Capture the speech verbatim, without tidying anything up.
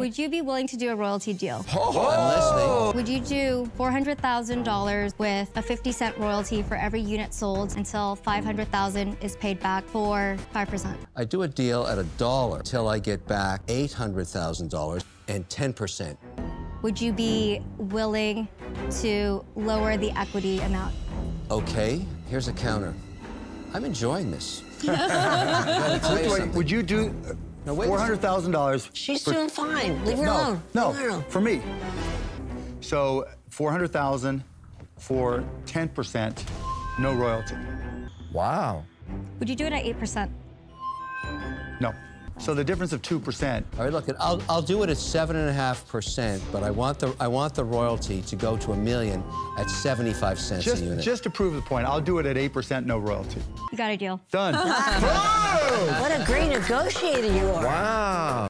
Would you be willing to do a royalty deal? Oh, I'm listening. Would you do four hundred thousand dollars with a fifty cent royalty for every unit sold until five hundred thousand dollars is paid back for five percent? I do a deal at a dollar till I get back eight hundred thousand dollars and ten percent. Would you be willing to lower the equity amount? Okay, here's a counter. I'm enjoying this. Wait, wait, would you do No, wait. four hundred thousand dollars? She's for... doing fine. Leave her no, alone. No, Leave her alone. for me. So four hundred thousand dollars for ten percent, no royalty. Wow. Would you do it at eight percent? No. So the difference of two percent. All right, look, I'll, I'll do it at seven and a half percent, but I want the I want the royalty to go to a million at seventy-five cents Just, a unit. just to prove the point, I'll do it at eight percent, no royalty. You got a deal. Done. What a great negotiator you are. Wow.